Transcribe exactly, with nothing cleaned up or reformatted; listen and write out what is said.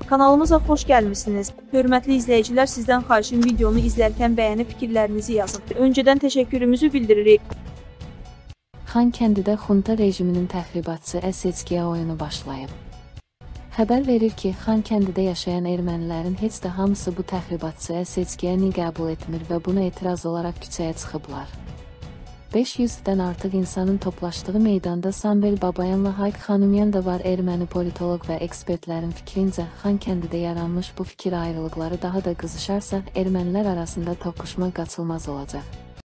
Kanalımıza xoş gəlmişsiniz. Hörmətli izləyicilər, sizdən xahişim videonu izlərkən bəyənib fikirlərinizi yazın. Öncədən təşəkkürümüzü bildiririk. Xankəndidə xunta rejiminin təxribatçı Əseckiya oyunu başlayıb. Xəbər verir ki, Xankəndidə yaşayan ermənilərin heç də hamısı bu təxribatçı Əseckiyanı qəbul etmir və buna etiraz olaraq küçəyə çıxıblar. beş yüzdən artıq insanın toplaşdığı meydanda Samvel Babayanla Hayk Xanumyan da var. Erməni politoloq və ekspertlərin fikrincə, Xankəndidə yaranmış bu fikir ayrılıqları daha da qızışarsa, ermənilər arasında toqquşma qaçılmaz olacaq.